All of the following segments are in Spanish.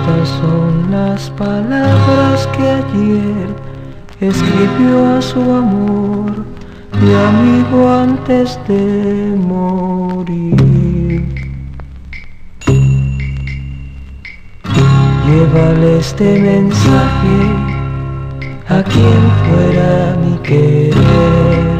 Estas son las palabras que ayer escribió a su amor y amigo antes de morir. Llévale este mensaje a quien fuera mi querer.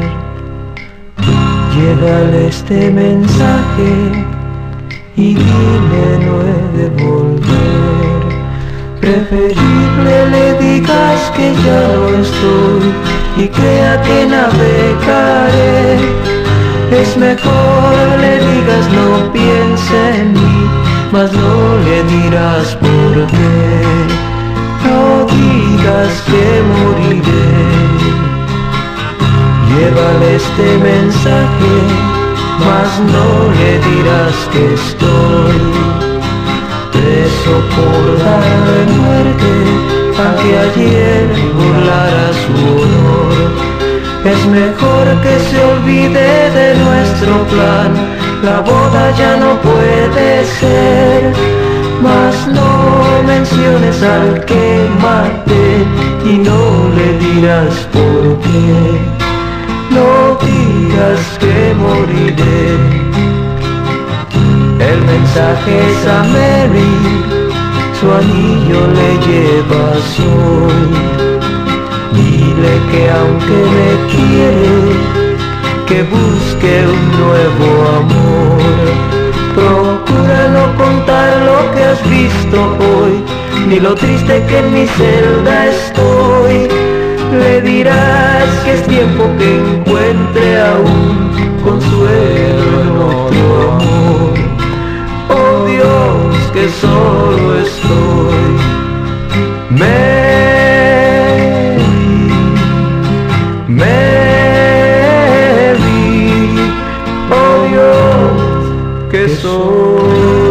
Llévale este mensaje y dile no he de volver. Preferible le digas que ya no estoy y crea que navegaré. Es mejor le digas no piense en mí, mas no le dirás por qué. No digas que moriré. Llévale este mensaje, mas no le dirás que estoy preso por darle muerte, aunque ayer burlara su honor. Es mejor que se olvide de nuestro plan, la boda ya no puede ser. Mas no menciones al que maté y no le dirás por qué. No digas que moriré. El mensaje es a Mary, su anillo le llevas hoy. Dile que aunque me quiere, que busque un nuevo amor. Procura no contar lo que has visto hoy, ni lo triste que en mi celda estoy. Le dirás que es tiempo que encuentre aún consuelo en otro amor. Oh Dios, que solo estoy. Mary, Mary, oh Dios, que soy.